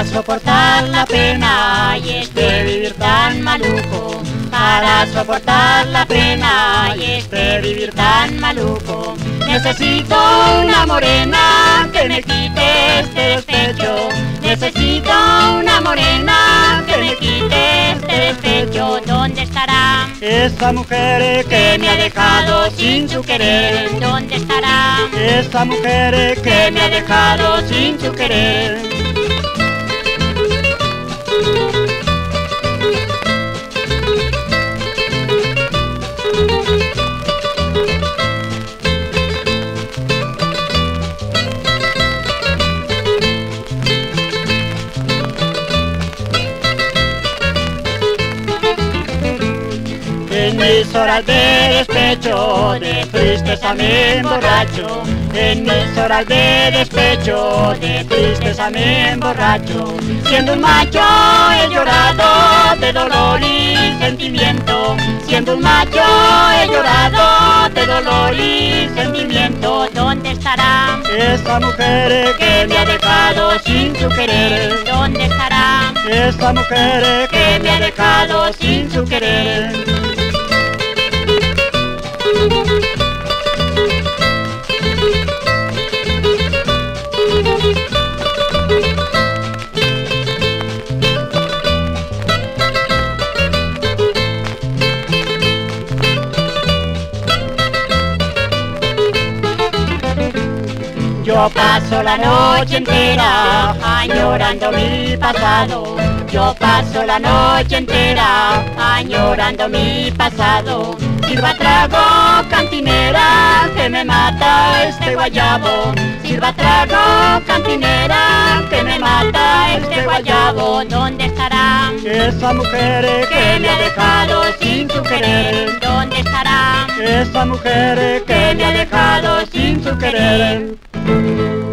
para soportar la pena y este vivir tan maluco, para soportar la pena y este vivir tan maluco. Necesito una morena que me quite este despecho, necesito una morena que me quite este despecho. ¿Dónde estará esa mujer que me ha dejado sin su querer? ¿Dónde estará esa mujer que me ha dejado sin su querer? En mis horas de despecho, de tristeza me emborracho. En mis horas de despecho, de tristeza me emborracho. Siendo un macho he llorado de dolor y sentimiento, siendo un macho he llorado de dolor y sentimiento. ¿Dónde estará esa mujer que me ha dejado sin su querer? ¿Dónde estará esa mujer que me ha dejado sin su querer? Yo Paso la noche entera añorando mi pasado, yo paso la noche entera añorando mi pasado. Sirva trago, cantinera, que me mata este guayabo. Sirva trago, cantinera, que me mata este guayabo. ¿Dónde estará esa mujer que me ha dejado sin su querer? ¿Dónde estará esa mujer que me ha dejado sin su querer?